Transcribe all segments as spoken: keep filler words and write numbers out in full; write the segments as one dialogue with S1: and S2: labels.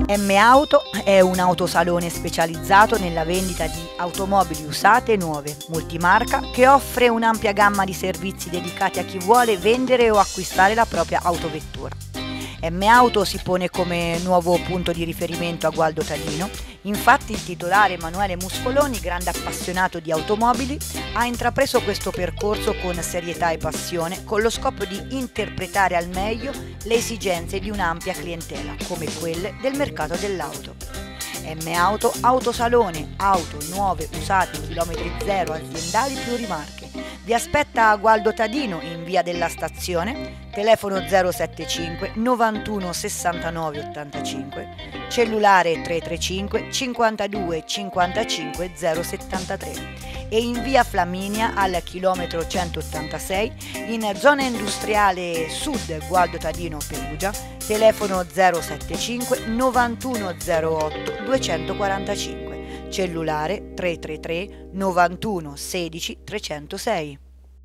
S1: M-Auto è un autosalone specializzato nella vendita di automobili usate e nuove, multimarca, che offre un'ampia gamma di servizi dedicati a chi vuole vendere o acquistare la propria autovettura. M-Auto si pone come nuovo punto di riferimento a Gualdo Tadino. Infatti il titolare Emanuele Muscoloni, grande appassionato di automobili, ha intrapreso questo percorso con serietà e passione, con lo scopo di interpretare al meglio le esigenze di un'ampia clientela, come quelle del mercato dell'auto. M-Auto, autosalone, auto nuove, usate, chilometri zero, aziendali, plurimarche. Vi aspetta a Gualdo Tadino in via della Stazione, telefono zero sette cinque novantuno sessantanove ottantacinque, cellulare tre tre cinque cinquantadue cinquantacinque zero settantatré e in via Flaminia al chilometro centottantasei in zona industriale sud Gualdo Tadino Perugia, telefono zero sette cinque novantuno zero otto duecentoquarantacinque. Cellulare tre tre tre novantuno sedici trecentosei.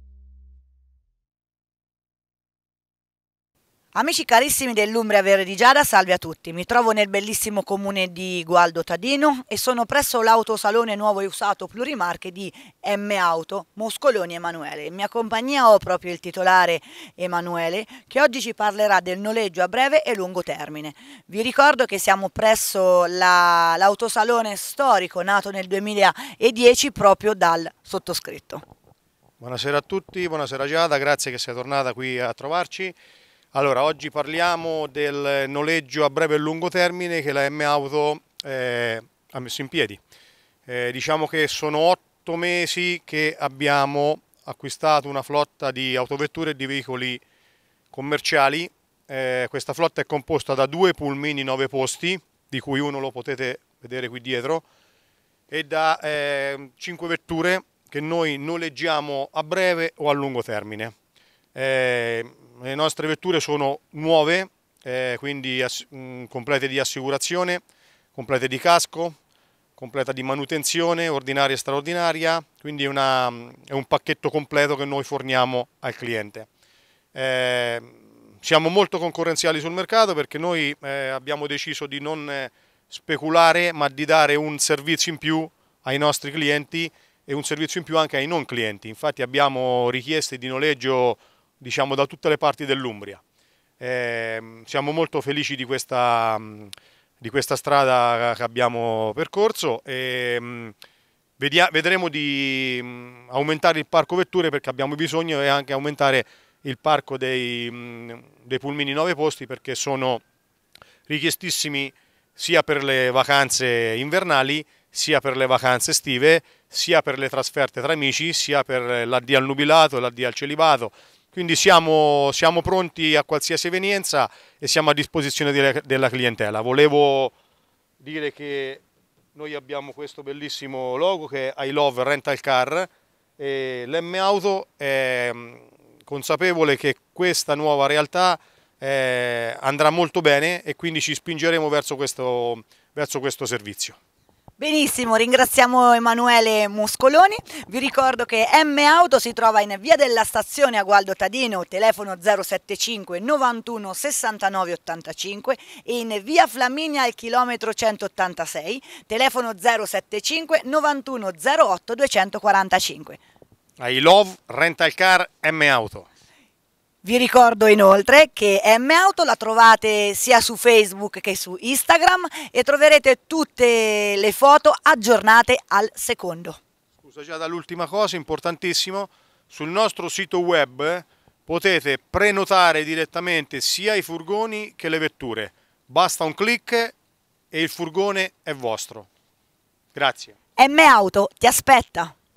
S1: Amici carissimi dell'Umbria Verde di Giada, salve a tutti. Mi trovo nel bellissimo comune di Gualdo Tadino e sono presso l'autosalone nuovo e usato plurimarche di M-Auto Muscoloni Emanuele. In mia compagnia ho proprio il titolare Emanuele, che oggi ci parlerà del noleggio a breve e lungo termine. Vi ricordo che siamo presso la, l'autosalone storico nato nel duemiladieci proprio dal sottoscritto.
S2: Buonasera a tutti, buonasera Giada, grazie che sei tornata qui a trovarci. Allora, oggi parliamo del noleggio a breve e lungo termine che la M-Auto eh, ha messo in piedi. Eh, diciamo che sono otto mesi che abbiamo acquistato una flotta di autovetture e di veicoli commerciali. Eh, questa flotta è composta da due pulmini nove posti, di cui uno lo potete vedere qui dietro, e da eh, cinque vetture che noi noleggiamo a breve o a lungo termine. Eh, Le nostre vetture sono nuove, eh, quindi mh, complete di assicurazione, complete di casco, completa di manutenzione, ordinaria e straordinaria, quindi una, è un pacchetto completo che noi forniamo al cliente. Eh, siamo molto concorrenziali sul mercato perché noi eh, abbiamo deciso di non eh, speculare, ma di dare un servizio in più ai nostri clienti e un servizio in più anche ai non clienti. Infatti abbiamo richieste di noleggio, diciamo, da tutte le parti dell'Umbria. Eh, siamo molto felici di questa, di questa strada che abbiamo percorso e mh, vedia, vedremo di mh, aumentare il parco vetture perché abbiamo bisogno e anche aumentare il parco dei, mh, dei pulmini nove posti perché sono richiestissimi sia per le vacanze invernali, sia per le vacanze estive, sia per le trasferte tra amici, sia per l'addio al nubilato, l'addio al celibato. Quindi siamo, siamo pronti a qualsiasi evenienza e siamo a disposizione della, della clientela. Volevo dire che noi abbiamo questo bellissimo logo che è I Love Rental Car e l'M-Auto è consapevole che questa nuova realtà eh, andrà molto bene e quindi ci spingeremo verso questo, verso questo servizio.
S1: Benissimo, ringraziamo Emanuele Muscoloni. Vi ricordo che M-Auto si trova in via della Stazione a Gualdo Tadino, telefono zero sette cinque novantuno sessantanove ottantacinque e in via Flaminia al chilometro centottantasei, telefono zero sette cinque novantuno zero otto duecentoquarantacinque.
S2: I Love Rental Car M-Auto.
S1: Vi ricordo inoltre che M-Auto la trovate sia su Facebook che su Instagram e troverete tutte le foto aggiornate al secondo.
S2: Scusa, già dall'ultima cosa, importantissimo, sul nostro sito web potete prenotare direttamente sia i furgoni che le vetture. Basta un clic e il furgone è vostro. Grazie.
S1: M-Auto ti aspetta!